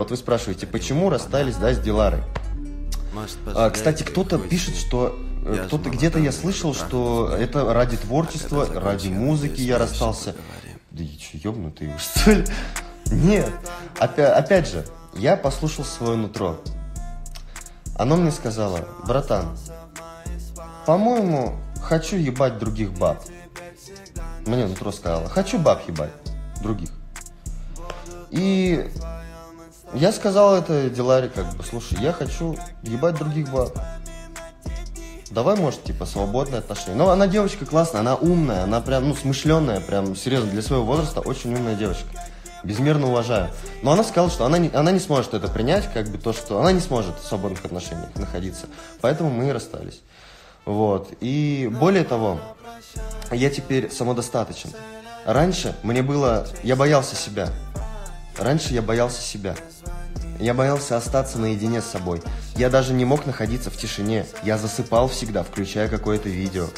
Вот вы спрашиваете, почему расстались, да, с Диларой? Кстати, кто-то пишет, что... Кто-то где-то я слышал, что это ради творчества, ради музыки я расстался. Да я что, ёбнутый, что ли? Нет. Опять же, я послушал свое нутро. Оно мне сказало: братан, по-моему, хочу ебать других баб. Мне нутро сказала: хочу баб ебать, других. И я сказал это Диларе, как бы: слушай, я хочу ебать других баб. Давай, может, типа, свободные отношения. Но она девочка классная, она умная, она прям, смышленая, прям, серьезно, для своего возраста очень умная девочка. Безмерно уважаю. Но она сказала, что она не сможет это принять, как бы то, что она не сможет в свободных отношениях находиться. Поэтому мы и расстались. Вот. И более того, я теперь самодостаточен. Раньше я боялся себя. Я боялся остаться наедине с собой. Я даже не мог находиться в тишине. Я засыпал всегда, включая какое-то видео.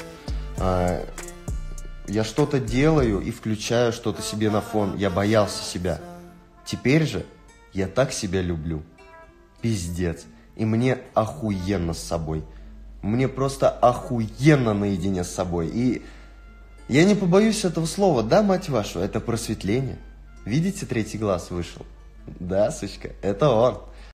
Я что-то делаю и включаю что-то себе на фон. Я боялся себя. Теперь же я так себя люблю. Пиздец. И мне охуенно с собой. Мне просто охуенно наедине с собой. И я не побоюсь этого слова. Да, мать вашу, это просветление. Видите, третий глаз вышел? Да, сучка, это он.